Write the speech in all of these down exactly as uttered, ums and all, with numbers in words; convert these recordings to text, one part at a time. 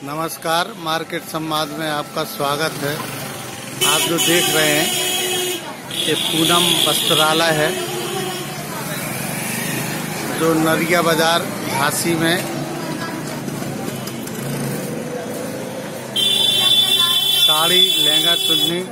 नमस्कार, मार्केट संवाद में आपका स्वागत है। आप जो देख रहे हैं ये पूनम वस्त्रालय है जो नरिया बाजार झांसी में साड़ी, लहंगा, चुन्नी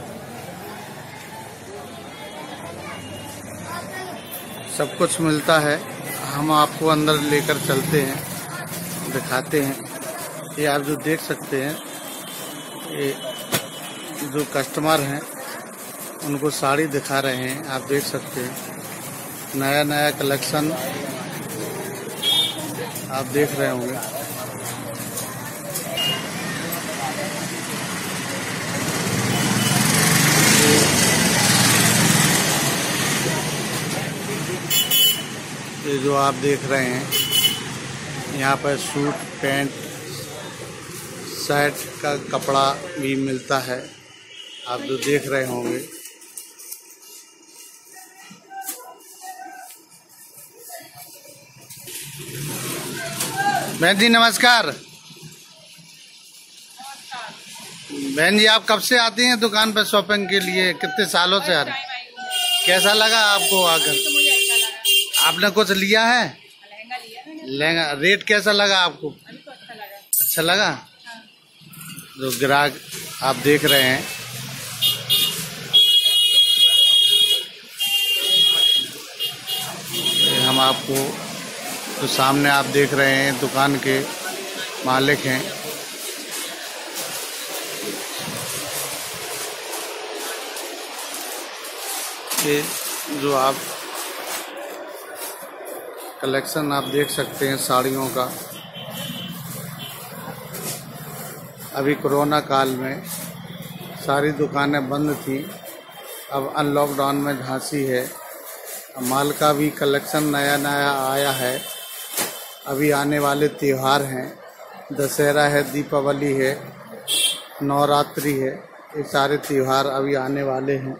सब कुछ मिलता है। हम आपको अंदर लेकर चलते हैं, दिखाते हैं। ये आप जो देख सकते हैं, ये जो कस्टमर हैं उनको साड़ी दिखा रहे हैं। आप देख सकते हैं नया नया कलेक्शन आप देख रहे होंगे। ये जो आप देख रहे हैं यहाँ पर सूट, पैंट, शर्ट का कपड़ा भी मिलता है। आप जो देख रहे होंगे बहन जी नमस्कार। बहन जी आप कब से आती हैं दुकान पर शॉपिंग के लिए? कितने सालों से आ रही हैं? कैसा लगा आपको आकर? तो मुझे अच्छा लगा। आपने कुछ लिया है? लहंगा लिया मैंने। लहंगा रेट कैसा लगा आपको? अभी तो अच्छा लगा। अच्छा लगा? हाँ। जो ग्राहक आप देख रहे हैं ये हम आपको जो सामने आप देख रहे हैं दुकान के मालिक हैं। ये जो आप कलेक्शन आप देख सकते हैं साड़ियों का। अभी कोरोना काल में सारी दुकानें बंद थी, अब अनलॉकडाउन में झांसी है। माल का भी कलेक्शन नया नया आया है। अभी आने वाले त्यौहार हैं, दशहरा है, दीपावली है, नवरात्रि है, ये सारे त्यौहार अभी आने वाले हैं।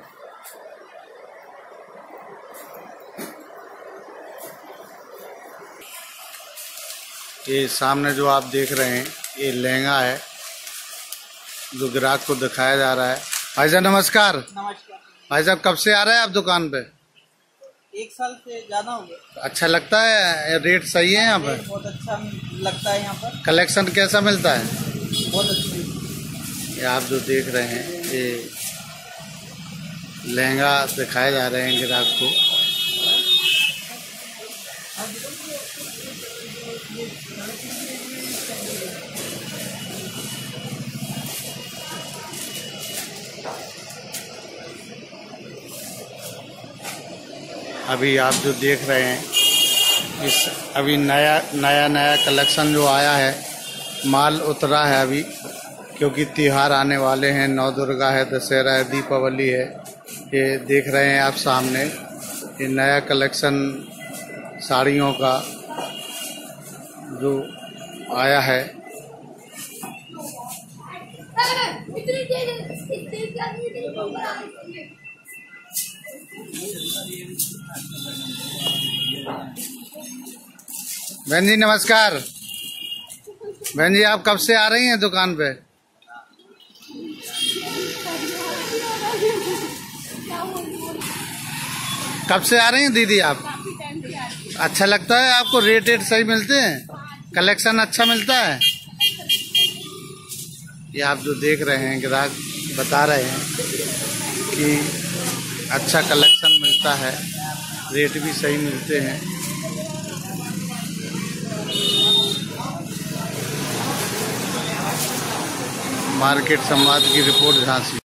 ये सामने जो आप देख रहे हैं ये लहंगा है जो ग्राहक को दिखाया जा रहा है। भाई साहब नमस्कार। नमस्कार। भाई साहब कब से आ रहे हैं आप दुकान पे? एक साल से ज्यादा हो गया। अच्छा लगता है? रेट सही है यहाँ पे? बहुत अच्छा लगता है यहाँ पर। कलेक्शन कैसा मिलता है? बहुत अच्छी। ये आप जो देख रहे हैं ये लहंगा दिखाए जा रहे हैं ग्राहक को। अभी आप जो देख रहे हैं इस अभी नया नया नया कलेक्शन जो आया है, माल उतरा है अभी, क्योंकि त्यौहार आने वाले हैं। नौ दुर्गा है, दशहरा है, दीपावली है। ये देख रहे हैं आप सामने ये नया कलेक्शन साड़ियों का जो आया है। बहन जी नमस्कार। बहन जी आप कब से आ रही हैं दुकान पे? कब से आ रही हैं दीदी आप? अच्छा लगता है आपको? रेट रेट सही मिलते हैं? कलेक्शन अच्छा मिलता है? ये आप जो देख रहे हैं ग्राहक बता रहे हैं कि अच्छा कलेक्शन मिलता है, रेट भी सही मिलते हैं। मार्केट संवाद की रिपोर्ट झांसी।